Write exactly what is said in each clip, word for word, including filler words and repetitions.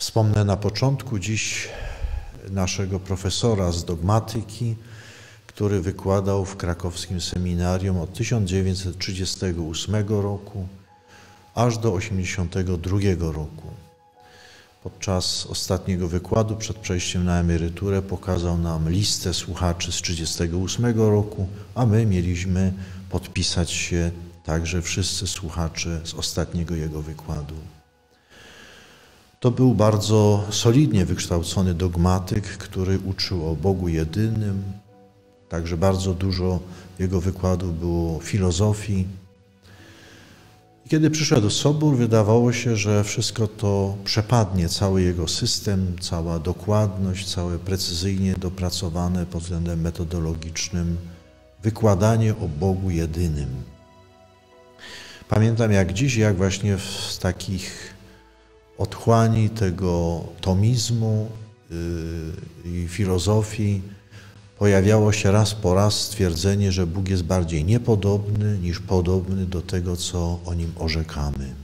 Wspomnę na początku dziś naszego profesora z dogmatyki, który wykładał w krakowskim seminarium od tysiąc dziewięćset trzydziestego ósmego roku aż do osiemdziesiątego drugiego roku. Podczas ostatniego wykładu przed przejściem na emeryturę pokazał nam listę słuchaczy z trzydziestego ósmego roku, a my mieliśmy podpisać się także wszyscy słuchacze z ostatniego jego wykładu. To był bardzo solidnie wykształcony dogmatyk, który uczył o Bogu jedynym. Także bardzo dużo jego wykładów było filozofii. I kiedy przyszedł sobór, wydawało się, że wszystko to przepadnie, cały jego system, cała dokładność, całe precyzyjnie dopracowane pod względem metodologicznym wykładanie o Bogu jedynym. Pamiętam jak dziś, jak właśnie z takich otchłani tego tomizmu i filozofii pojawiało się raz po raz stwierdzenie, że Bóg jest bardziej niepodobny niż podobny do tego, co o Nim orzekamy.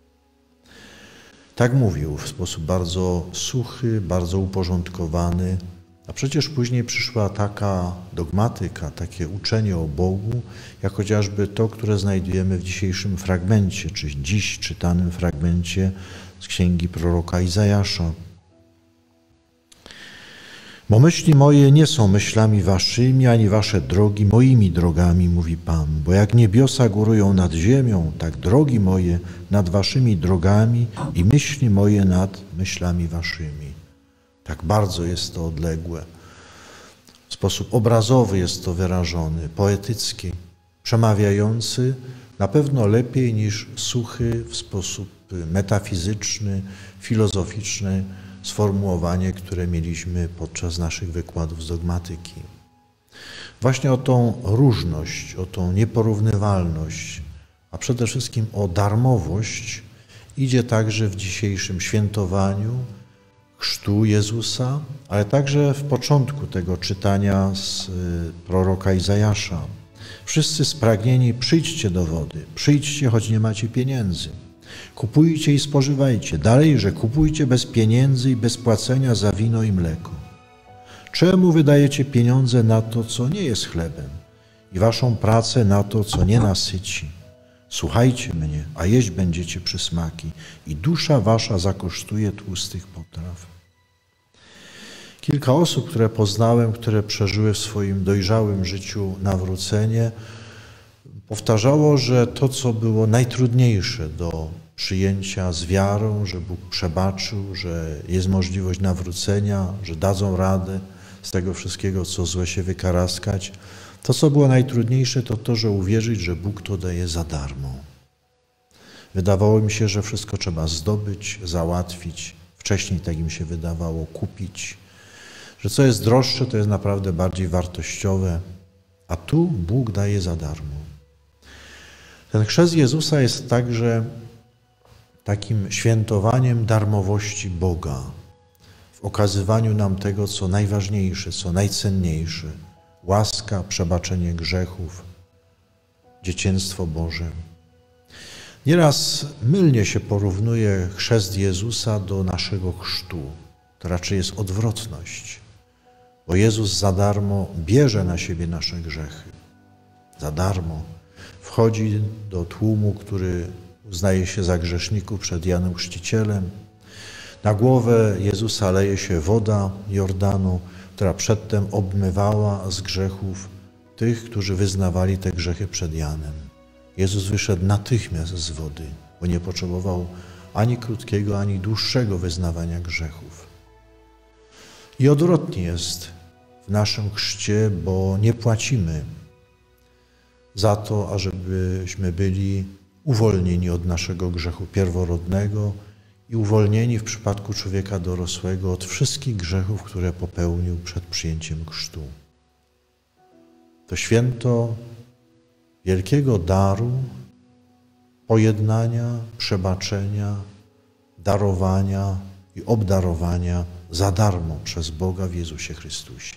Tak mówił w sposób bardzo suchy, bardzo uporządkowany, a przecież później przyszła taka dogmatyka, takie uczenie o Bogu, jak chociażby to, które znajdujemy w dzisiejszym fragmencie, czy dziś czytanym fragmencie z księgi proroka Izajasza. Bo myśli moje nie są myślami waszymi, ani wasze drogi moimi drogami, mówi Pan. Bo jak niebiosa górują nad ziemią, tak drogi moje nad waszymi drogami i myśli moje nad myślami waszymi. Tak bardzo jest to odległe. W sposób obrazowy jest to wyrażony, poetycki, przemawiający na pewno lepiej niż suchy w sposób metafizyczny, filozoficzny sformułowanie, które mieliśmy podczas naszych wykładów z dogmatyki. Właśnie o tą różność, o tą nieporównywalność, a przede wszystkim o darmowość idzie także w dzisiejszym świętowaniu chrztu Jezusa, ale także w początku tego czytania z proroka Izajasza. Wszyscy spragnieni, przyjdźcie do wody, przyjdźcie, choć nie macie pieniędzy. Kupujcie i spożywajcie. Dalej, że kupujcie bez pieniędzy i bez płacenia za wino i mleko. Czemu wydajecie pieniądze na to, co nie jest chlebem i waszą pracę na to, co nie nasyci? Słuchajcie mnie, a jeść będziecie przysmaki i dusza wasza zakosztuje tłustych potraw. Kilka osób, które poznałem, które przeżyły w swoim dojrzałym życiu nawrócenie, powtarzało, że to, co było najtrudniejsze do przyjęcia z wiarą, że Bóg przebaczył, że jest możliwość nawrócenia, że dadzą radę z tego wszystkiego, co złe się wykaraskać, to, co było najtrudniejsze, to to, że uwierzyć, że Bóg to daje za darmo. Wydawało mi się, że wszystko trzeba zdobyć, załatwić. Wcześniej tak im się wydawało, kupić. Że co jest droższe, to jest naprawdę bardziej wartościowe, a tu Bóg daje za darmo. Ten chrzest Jezusa jest także takim świętowaniem darmowości Boga, w okazywaniu nam tego, co najważniejsze, co najcenniejsze. Łaska, przebaczenie grzechów, dzieciństwo Boże. Nieraz mylnie się porównuje chrzest Jezusa do naszego chrztu. To raczej jest odwrotność, bo Jezus za darmo bierze na siebie nasze grzechy. Za darmo wchodzi do tłumu, który uznaje się za grzeszników przed Janem Chrzcicielem. Na głowę Jezusa leje się woda Jordanu, która przedtem obmywała z grzechów tych, którzy wyznawali te grzechy przed Janem. Jezus wyszedł natychmiast z wody, bo nie potrzebował ani krótkiego, ani dłuższego wyznawania grzechów. I odwrotnie jest w naszym chrzcie, bo nie płacimy za to, ażebyśmy byli uwolnieni od naszego grzechu pierworodnego i uwolnieni w przypadku człowieka dorosłego od wszystkich grzechów, które popełnił przed przyjęciem chrztu. To święto wielkiego daru, pojednania, przebaczenia, darowania i obdarowania za darmo przez Boga w Jezusie Chrystusie.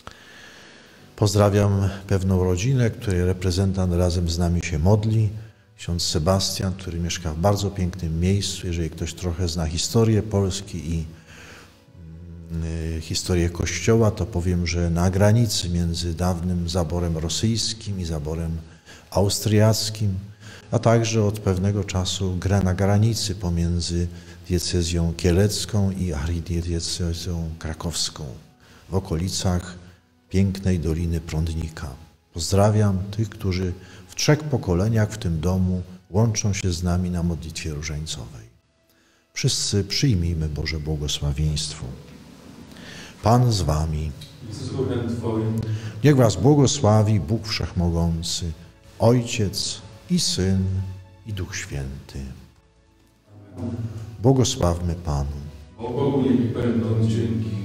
Pozdrawiam pewną rodzinę, której reprezentant razem z nami się modli. ksiądz Sebastian, który mieszka w bardzo pięknym miejscu. Jeżeli ktoś trochę zna historię Polski i y, historię Kościoła, to powiem, że na granicy między dawnym zaborem rosyjskim i zaborem austriackim, a także od pewnego czasu gra na granicy pomiędzy diecezją kielecką i archidiecezją krakowską w okolicach pięknej Doliny Prądnika. Pozdrawiam tych, którzy w trzech pokoleniach w tym domu łączą się z nami na modlitwie różańcowej. Wszyscy przyjmijmy Boże błogosławieństwo. Pan z wami. Z duchem Twoim. Niech was błogosławi Bóg Wszechmogący, Ojciec i Syn i Duch Święty. Błogosławmy Panu. O Bogu niech będą dzięki.